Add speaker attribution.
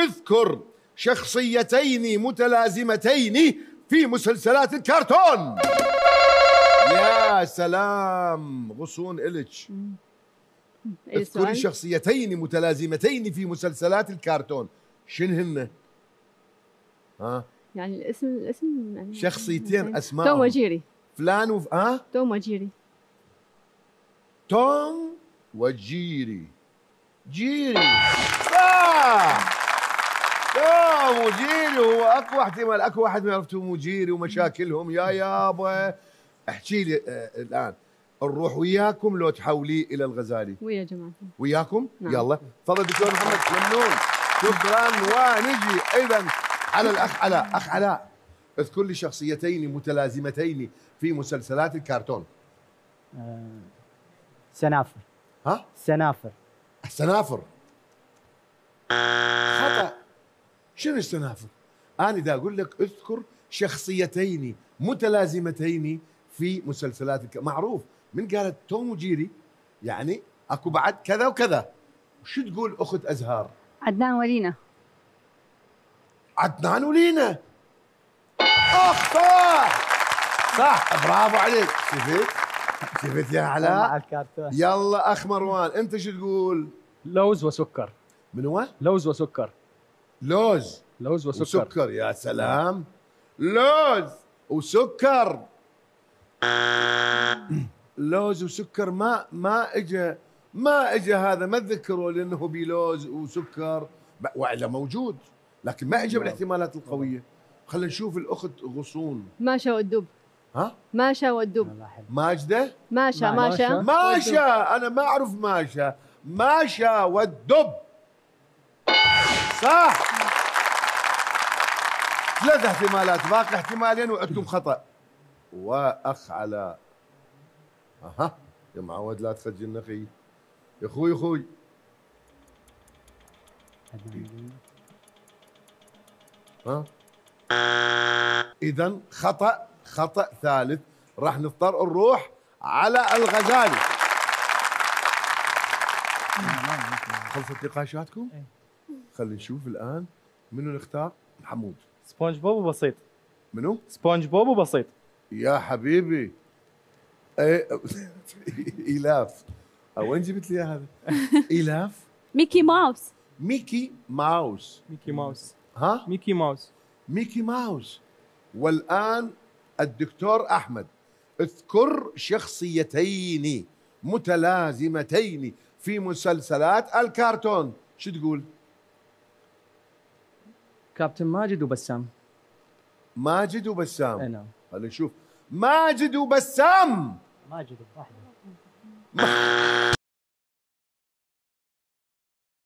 Speaker 1: اذكر شخصيتين متلازمتين في مسلسلات الكرتون. يا سلام غصون إلك. اذكري شخصيتين متلازمتين في مسلسلات الكرتون، شنو هن؟ ها
Speaker 2: يعني الاسم يعني
Speaker 1: شخصيتين اسماء
Speaker 2: توم وجيري.
Speaker 1: فلان
Speaker 2: توم وجيري.
Speaker 1: توم وجيري. جيري صح. توم وجيري هو اقوى احتمال، اكو واحد ما يعرف توم وجيري ومشاكلهم. يا يابا احكي لي الان نروح وياكم لو تحولي الى الغزالي؟
Speaker 2: ويا جماعه
Speaker 1: وياكم.
Speaker 2: نعم.
Speaker 1: يلا تفضل دكتور محمد. ممنون شكرا. ونجي اذا على الاخ علاء. اخ علاء اذكر لي شخصيتين متلازمتين في مسلسلات الكرتون.
Speaker 3: سنافر.
Speaker 1: ها
Speaker 3: سنافر.
Speaker 1: السنافر خطأ. شنو السنافر؟ أنا إذا أقول لك اذكر شخصيتين متلازمتين في مسلسلات معروف. من قالت توم وجيري يعني أكو بعد كذا وكذا. وشو تقول أخت أزهار؟
Speaker 4: عدنان ولينا.
Speaker 1: عدنان ولينا. أخ صح صح، برافو عليك. شفت يا علاء؟ يلا أخ مروان أنت شو تقول؟
Speaker 5: لوز وسكر.
Speaker 1: من هو؟
Speaker 5: لوز وسكر.
Speaker 1: لوز
Speaker 5: وسكر.
Speaker 1: وسكر. يا سلام. لوز وسكر. لوز وسكر ما اجى هذا، ما تذكروا لانه بلوز وسكر والا موجود، لكن ما اجى بالاحتمالات القويه. خلينا نشوف الاخت غصون.
Speaker 2: ماشا والدب.
Speaker 1: ها؟
Speaker 2: ماشا والدب.
Speaker 1: ماجده؟
Speaker 2: ماشا.
Speaker 1: انا ما اعرف ماشا والدب. صح. 3 احتمالات، باقي احتمالين وعندكم خطأ. واخ علاء. اها يا معود لا تخجلنا اخي. يا اخوي ها اذا خطأ ثالث. راح نضطر نروح على الغزالي. خلصت نقاشاتكم؟ خلينا نشوف الان منو نختار. محمود.
Speaker 5: سبونج بوب وبسيط.
Speaker 1: منو؟
Speaker 5: سبونج بوب وبسيط.
Speaker 1: يا حبيبي. إيلاف. وين جبت لي هذا؟ إيلاف.
Speaker 4: ميكي ماوس.
Speaker 1: ميكي ماوس.
Speaker 5: ميكي ماوس.
Speaker 1: ها؟
Speaker 5: ميكي ماوس.
Speaker 1: ميكي ماوس. والآن الدكتور أحمد اذكر شخصيتين متلازمتين في مسلسلات الكرتون. شو تقول؟
Speaker 5: كابتن ماجد وبسام.
Speaker 1: ماجد وبسام.
Speaker 5: اي نعم.
Speaker 1: خلينا نشوف. ماجد وبسام.
Speaker 3: ماجد واحدة.